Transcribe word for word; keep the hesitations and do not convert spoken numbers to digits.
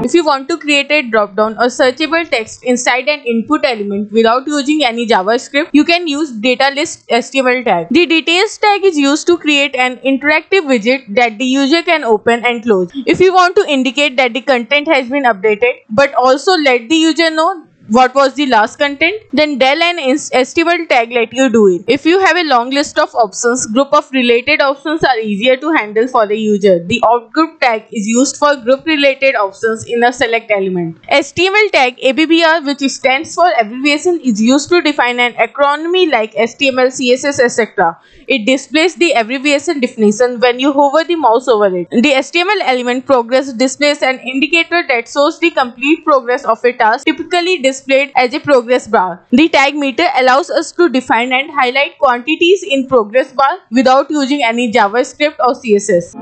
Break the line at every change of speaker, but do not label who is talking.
If you want to create a drop-down or searchable text inside an input element without using any JavaScript, you can use DataList H T M L tag. The details tag is used to create an interactive widget that the user can open and close. If you want to indicate that the content has been updated, but also let the user know what was the last content, then del and H T M L tag let you do it. If you have a long list of options, group of related options are easier to handle for the user. The outgroup tag is used for group related options in a select element. H T M L tag A B B R, which stands for abbreviation, is used to define an acronymy like H T M L, C S S, et cetera. It displays the abbreviation definition when you hover the mouse over it. The H T M L element progress displays an indicator that shows the complete progress of a task, typically displayed as a progress bar. The tag meter allows us to define and highlight quantities in progress bar without using any JavaScript or C S S.